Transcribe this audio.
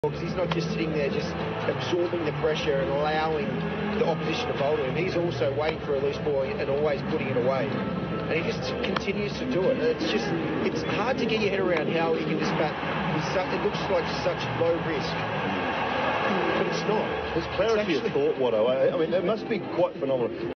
Because he's not just sitting there just absorbing the pressure and allowing the opposition to bowl to him. He's also waiting for a loose ball and always putting it away. And he just continues to do it. It's hard to get your head around how he can just bat. It looks like such low risk. But it's not. His clarity of thought, Watto, I mean, it must be quite phenomenal.